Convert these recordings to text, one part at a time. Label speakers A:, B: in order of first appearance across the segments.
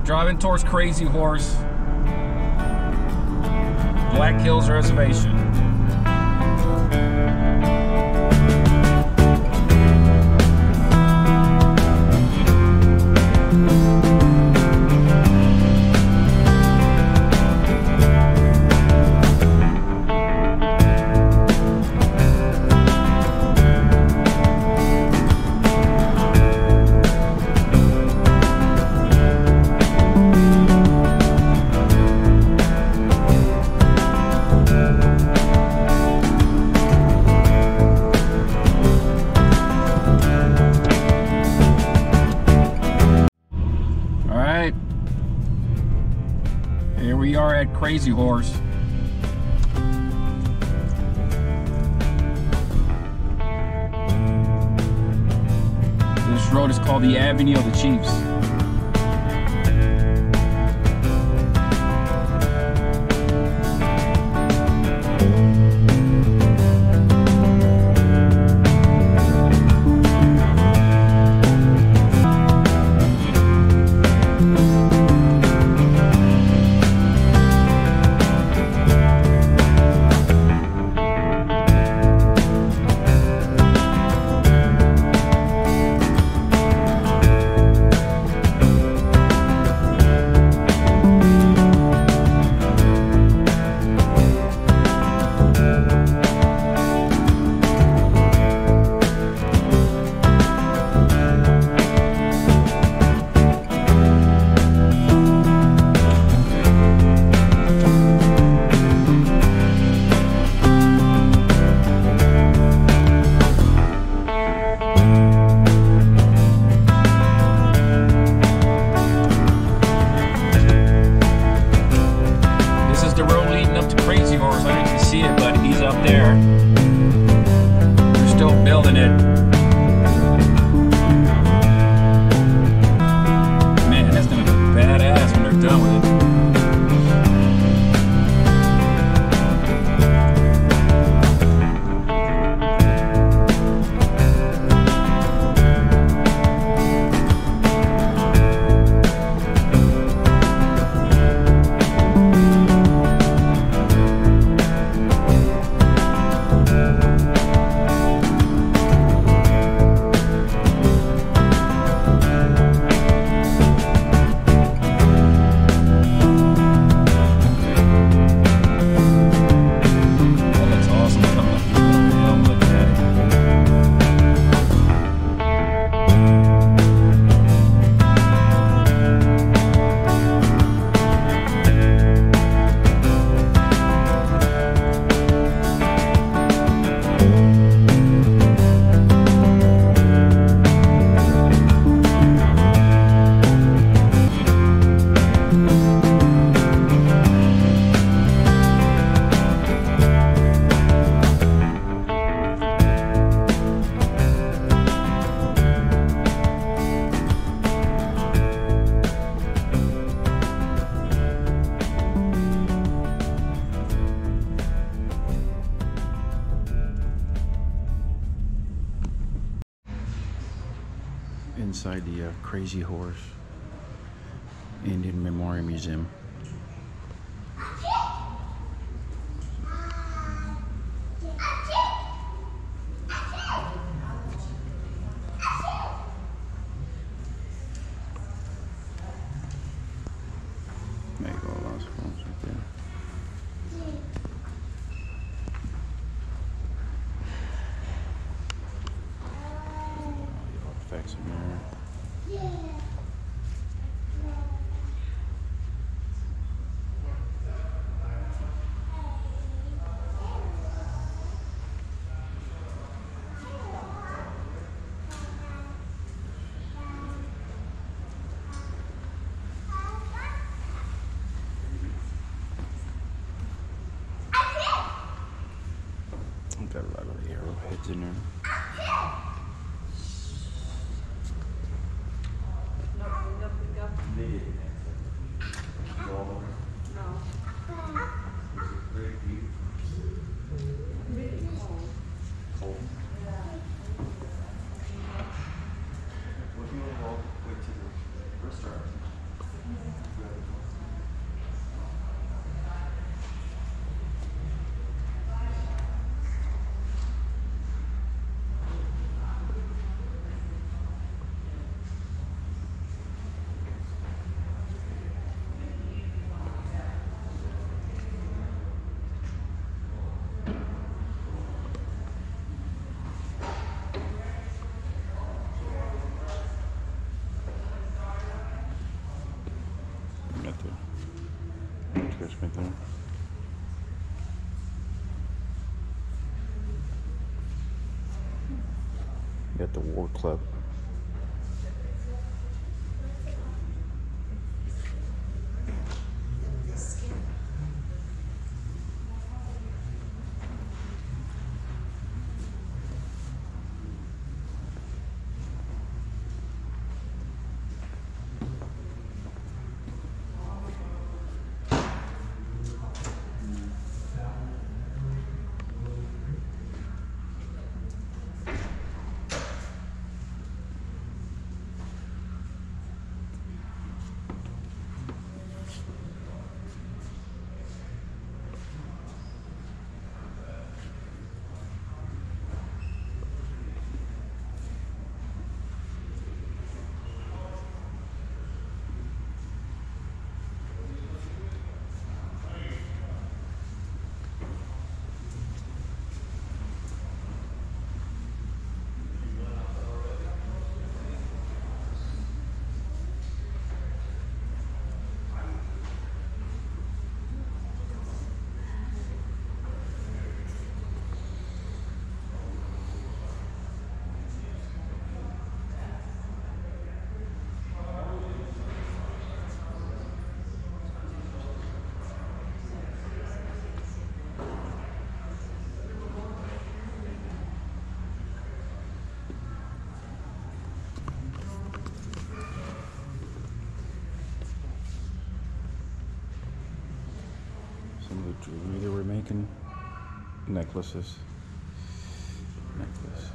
A: Driving towards Crazy Horse, Black Hills Reservation. Here we are at Crazy Horse. This road is called the Avenue of the Chiefs. Building it. Man, that's gonna be badass when they're done with it. Inside the Crazy Horse Indian Memorial Museum. There you go, lost phones right there. Artifacts in there. Got a lot of arrowheads in there.
B: the dressmaker there. You got the War Club. Some of the jewelry they were making. Necklaces. Necklace.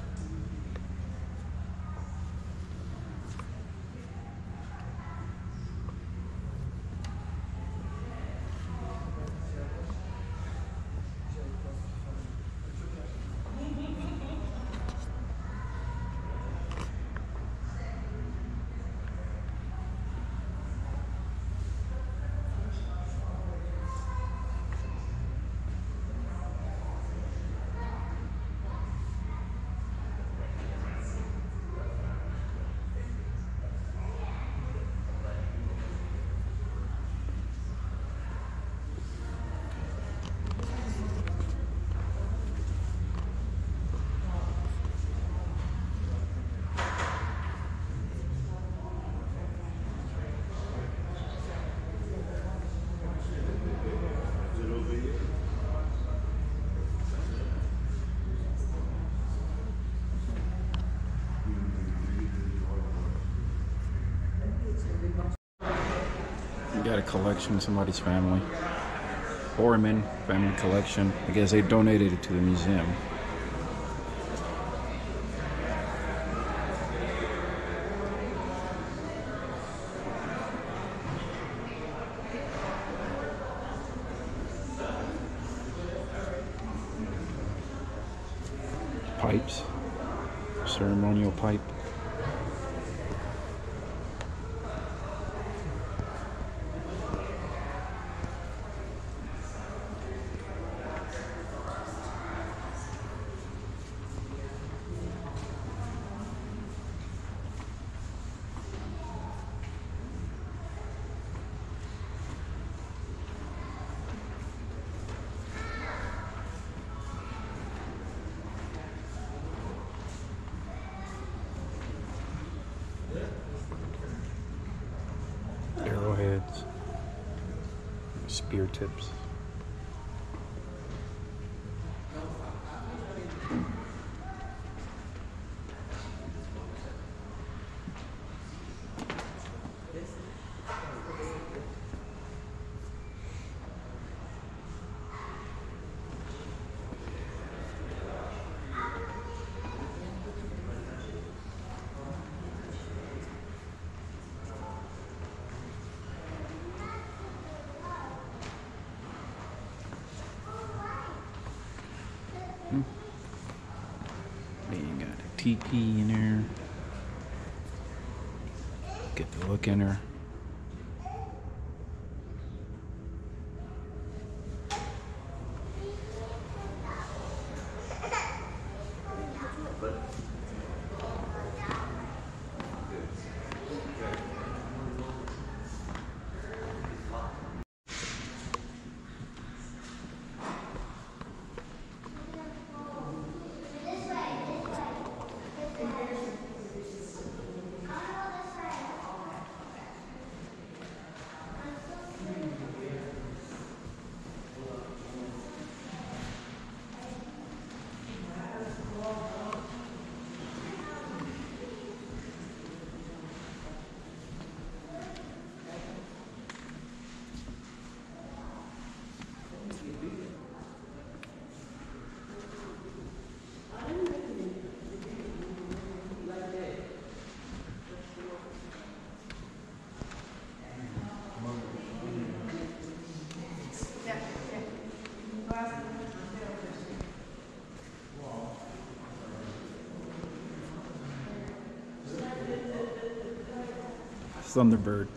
B: Got a collection, somebody's family. Horman family collection. I guess they donated it to the museum. Pipes. Ceremonial pipe. Arrowheads, spear tips. Then you got a teepee in there. Get the look in her. Thunderbird.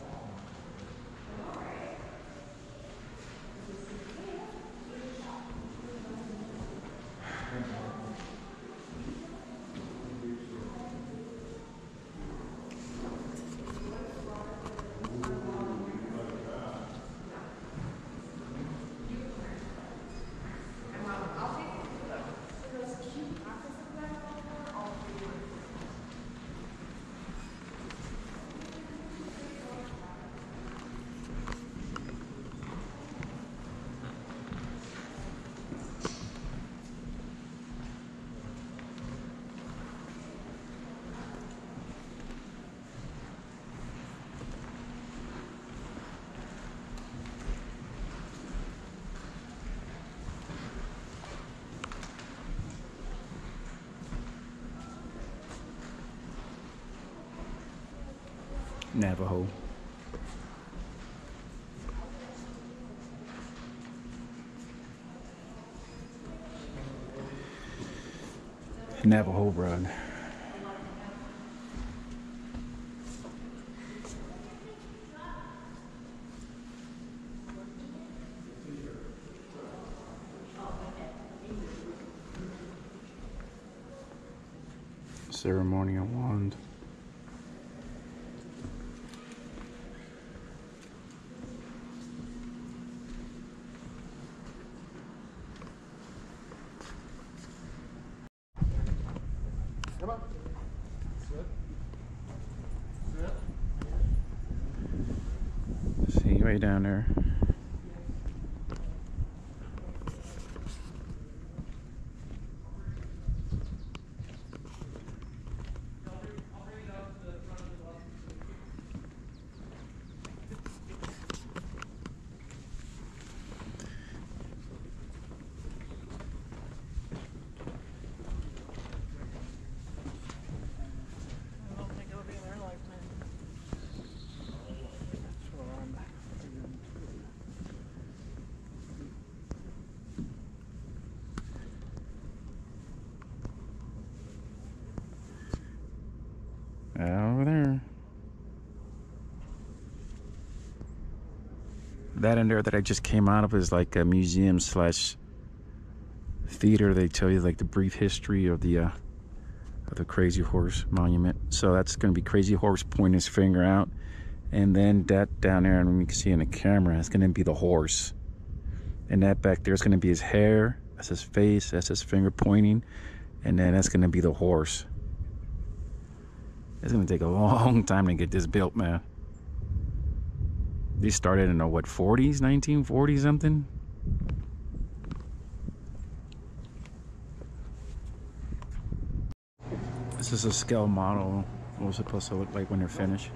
B: Navajo. Navajo rug. Ceremonial wand.
C: Come on. Sit. Sit.
B: See, way down there. Over there. That in there that I just came out of is like a museum slash theater. They tell you like the brief history of the Crazy Horse monument. So that's going to be Crazy Horse pointing his finger out, and then that down there, and we can see in the camera, it's going to be the horse, and that back there is going to be his hair. That's his face. That's his finger pointing, and then that's going to be the horse. It's going to take a long time to get this built, man. These started in the, what, 40s? 1940 something? This is a scale model. What it's supposed to look like when they're finished.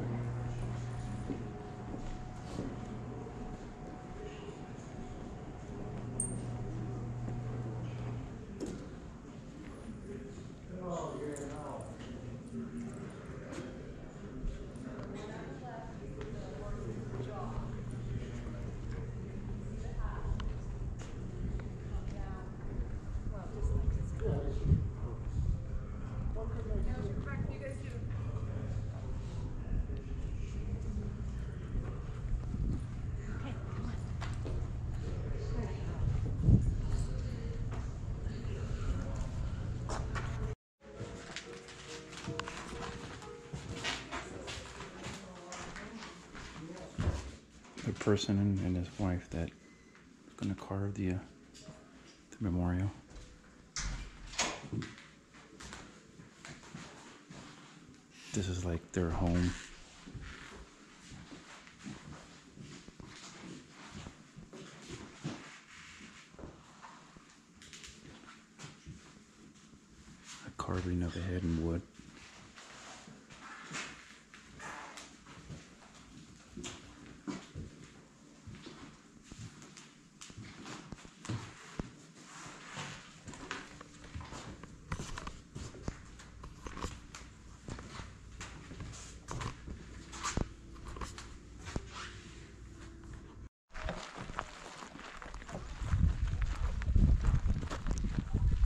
B: The person and his wife that is going to carve the memorial. This is like their home. A carving of the head in wood.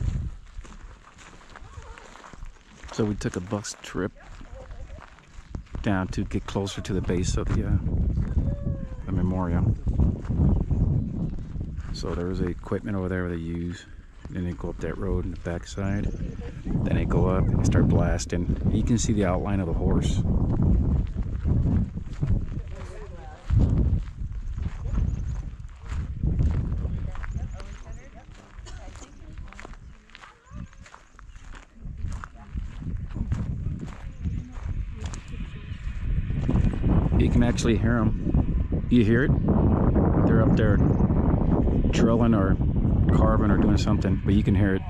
B: So we took a bus trip down to get closer to the base of the memorial. So there's the equipment over there they use. Then they go up that road in the backside. Then they go up and start blasting. You can see the outline of the horse. You can actually hear them. You hear it? They're up there drilling or carving or doing something, but you can hear it.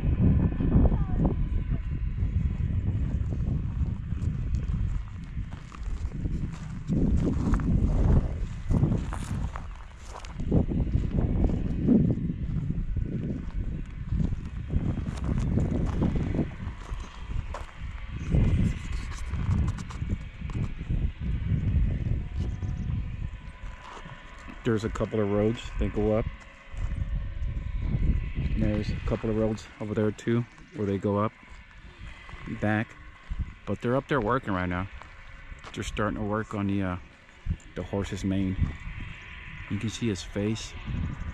B: There's a couple of roads that go up. And there's a couple of roads over there too, where they go up, back. But they're up there working right now. They're starting to work on the horse's mane. You can see his face.